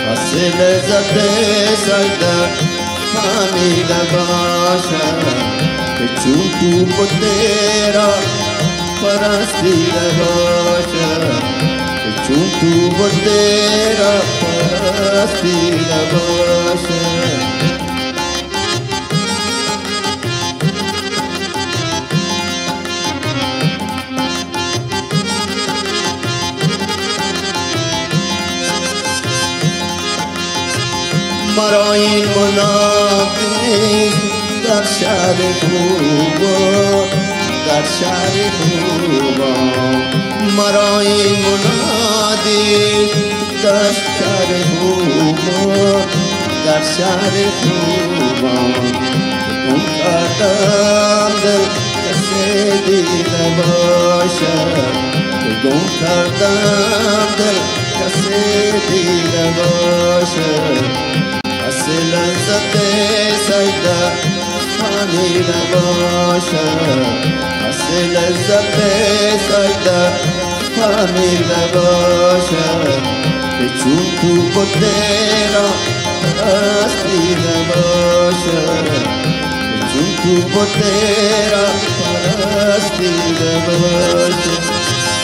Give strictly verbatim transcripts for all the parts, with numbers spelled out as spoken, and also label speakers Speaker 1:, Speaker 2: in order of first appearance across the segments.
Speaker 1: حاصل لذت سجده فهمیده باشم که چون تو با تیرا پرستیده باشم که چون تو با تیرا پرستیده باشم مرا این منافق در شهر خوبا در شهر خوبا مرا این منادی در شهر خوبا در شهر خوبا اون کردم دل کسی دیده باشد گم کردم دل کسی دیده باشد حاصل لذت سجده فهمیده باشم حاصل لذت سجده فهمیده باشم که چون تو با تیرا پرستیده باشم که چون تو با تیرا پرستیده باشم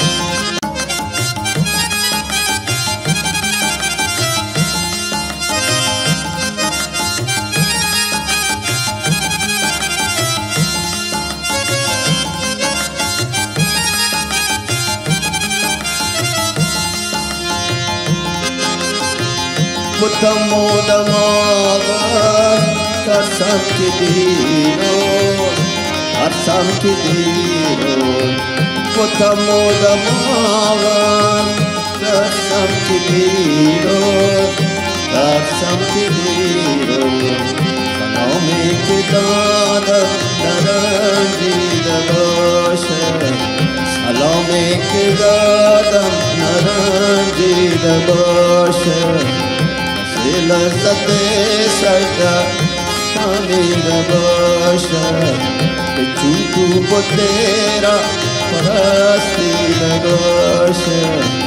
Speaker 1: بودم و دماغم ترسم که دیرو ترسم که دیرو بودم و دماغم ترسم که دیرو ترسم که دیرو سلامی که دادم نرنجیده باشم سلامی که دادم نرنجیده باشم لذت سجده فهمیده باشم که چون تو با تیرا پرستیده باشم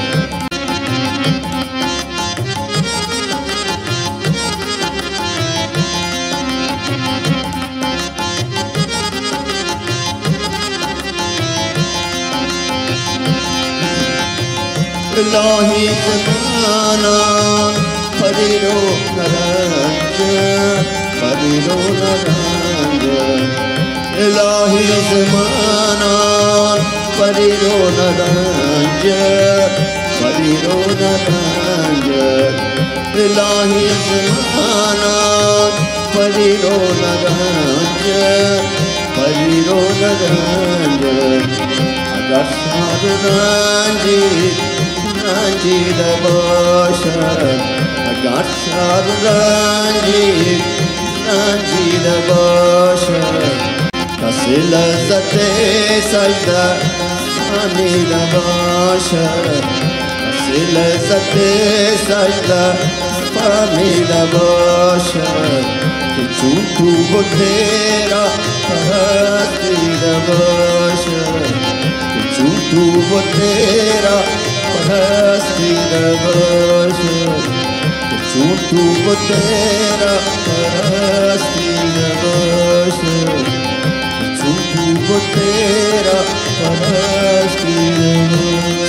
Speaker 1: الهی زمانان پریرو نرنج پریرو نرنج الهی زمانان پریرو نرنج پریرو نرنج الهی زمانان پریرو نرنج پریرو نرنج اگر سر رنجی رنجیده باشد اگر سر رنجی رنجیده باشد کسی لذت سجده فهمیده باشد کسی لذت سجده فهمیده باشد که چون تو با تیرا پرستیده باشد که چون تو با تیرا پرستیده باشم که چون تو با تیرا پرستیده باشم که چون تو با تیرا پرستیده باشم